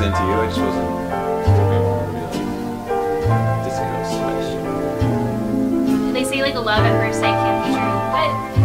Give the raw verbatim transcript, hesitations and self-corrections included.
into you. I just wasn't really disco slash. They say like a love at first sight can be true, but